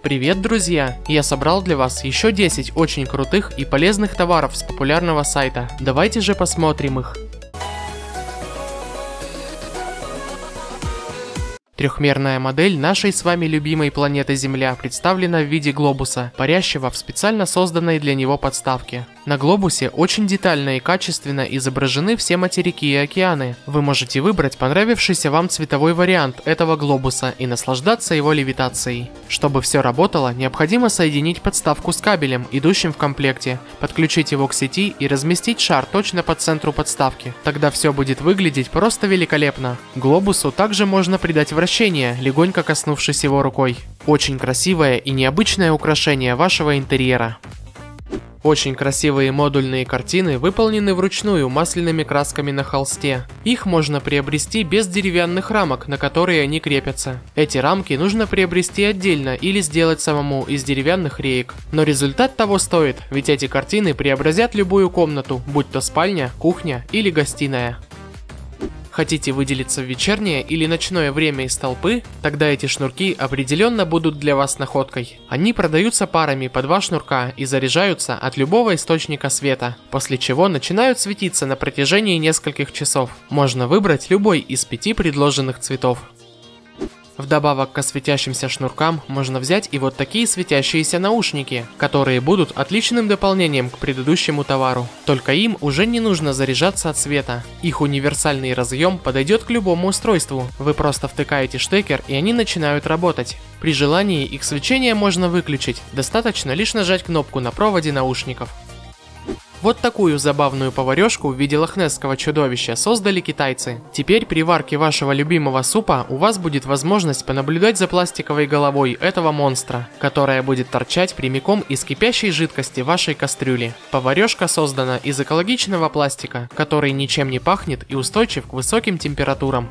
Привет, друзья! Я собрал для вас еще 10 очень крутых и полезных товаров с популярного сайта. Давайте же посмотрим их. Трехмерная модель нашей с вами любимой планеты Земля представлена в виде глобуса, парящего в специально созданной для него подставке. На глобусе очень детально и качественно изображены все материки и океаны. Вы можете выбрать понравившийся вам цветовой вариант этого глобуса и наслаждаться его левитацией. Чтобы все работало, необходимо соединить подставку с кабелем, идущим в комплекте, подключить его к сети и разместить шар точно по центру подставки. Тогда все будет выглядеть просто великолепно. Глобусу также можно придать вращение, легонько коснувшись его рукой. Очень красивое и необычное украшение вашего интерьера. Очень красивые модульные картины выполнены вручную масляными красками на холсте. Их можно приобрести без деревянных рамок, на которые они крепятся. Эти рамки нужно приобрести отдельно или сделать самому из деревянных реек. Но результат того стоит, ведь эти картины преобразят любую комнату, будь то спальня, кухня или гостиная. Хотите выделиться в вечернее или ночное время из толпы? Тогда эти шнурки определенно будут для вас находкой. Они продаются парами по 2 шнурка и заряжаются от любого источника света, после чего начинают светиться на протяжении нескольких часов. Можно выбрать любой из 5 предложенных цветов. Вдобавок к светящимся шнуркам можно взять и вот такие светящиеся наушники, которые будут отличным дополнением к предыдущему товару. Только им уже не нужно заряжаться от света. Их универсальный разъем подойдет к любому устройству. Вы просто втыкаете штекер, и они начинают работать. При желании их свечение можно выключить, достаточно лишь нажать кнопку на проводе наушников. Вот такую забавную поварешку в виде лохнесского чудовища создали китайцы. Теперь при варке вашего любимого супа у вас будет возможность понаблюдать за пластиковой головой этого монстра, которая будет торчать прямиком из кипящей жидкости вашей кастрюли. Поварешка создана из экологичного пластика, который ничем не пахнет и устойчив к высоким температурам.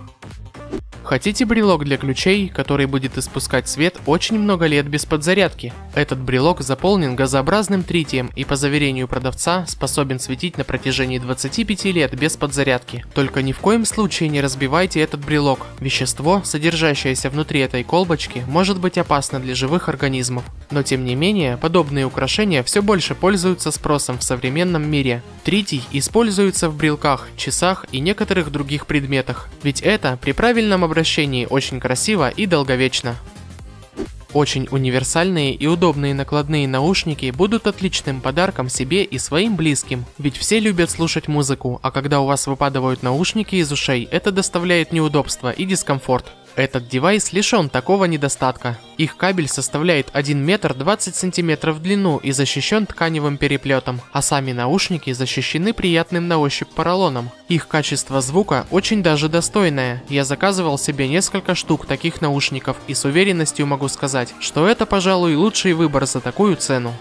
Хотите брелок для ключей, который будет испускать свет очень много лет без подзарядки? Этот брелок заполнен газообразным тритием и, по заверению продавца, способен светить на протяжении 25 лет без подзарядки. Только ни в коем случае не разбивайте этот брелок. Вещество, содержащееся внутри этой колбочки, может быть опасно для живых организмов. Но тем не менее, подобные украшения все больше пользуются спросом в современном мире. Тритий используется в брелках, часах и некоторых других предметах, ведь это при правильном обращении очень красиво и долговечно. Очень универсальные и удобные накладные наушники будут отличным подарком себе и своим близким, ведь все любят слушать музыку, а когда у вас выпадают наушники из ушей, это доставляет неудобства и дискомфорт. Этот девайс лишен такого недостатка. Их кабель составляет 1 метр 20 сантиметров в длину и защищен тканевым переплетом, а сами наушники защищены приятным на ощупь поролоном. Их качество звука очень даже достойное. Я заказывал себе несколько штук таких наушников и с уверенностью могу сказать, что это, пожалуй, лучший выбор за такую цену.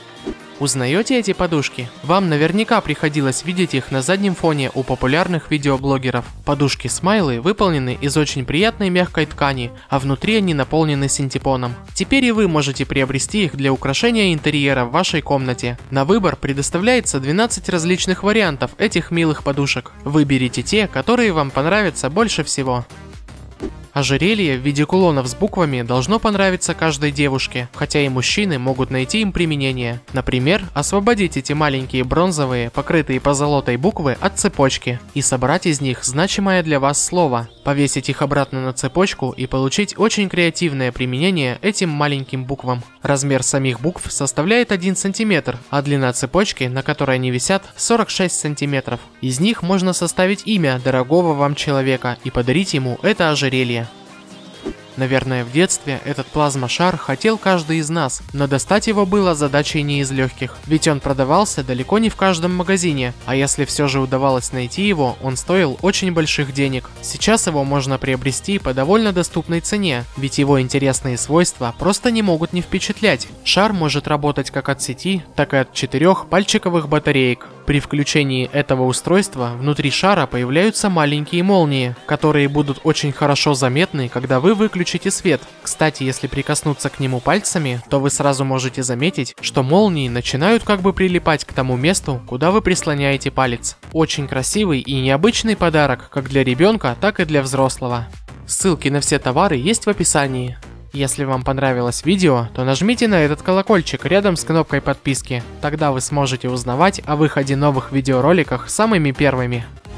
Узнаете эти подушки? Вам наверняка приходилось видеть их на заднем фоне у популярных видеоблогеров. Подушки-смайлы выполнены из очень приятной мягкой ткани, а внутри они наполнены синтепоном. Теперь и вы можете приобрести их для украшения интерьера в вашей комнате. На выбор предоставляется 12 различных вариантов этих милых подушек. Выберите те, которые вам понравятся больше всего. Ожерелье в виде кулонов с буквами должно понравиться каждой девушке, хотя и мужчины могут найти им применение. Например, освободить эти маленькие бронзовые, покрытые позолотой буквы от цепочки и собрать из них значимое для вас слово, повесить их обратно на цепочку и получить очень креативное применение этим маленьким буквам. Размер самих букв составляет 1 см, а длина цепочки, на которой они висят, 46 см. Из них можно составить имя дорогого вам человека и подарить ему это ожерелье. Наверное, в детстве этот плазма-шар хотел каждый из нас, но достать его было задачей не из легких, ведь он продавался далеко не в каждом магазине, а если все же удавалось найти его, он стоил очень больших денег. Сейчас его можно приобрести по довольно доступной цене, ведь его интересные свойства просто не могут не впечатлять. Шар может работать как от сети, так и от 4 пальчиковых батареек. При включении этого устройства внутри шара появляются маленькие молнии, которые будут очень хорошо заметны, когда вы выключите свет. Кстати, если прикоснуться к нему пальцами, то вы сразу можете заметить, что молнии начинают как бы прилипать к тому месту, куда вы прислоняете палец. Очень красивый и необычный подарок как для ребенка, так и для взрослого. Ссылки на все товары есть в описании. Если вам понравилось видео, то нажмите на этот колокольчик рядом с кнопкой подписки. Тогда вы сможете узнавать о выходе новых видеороликов самыми первыми.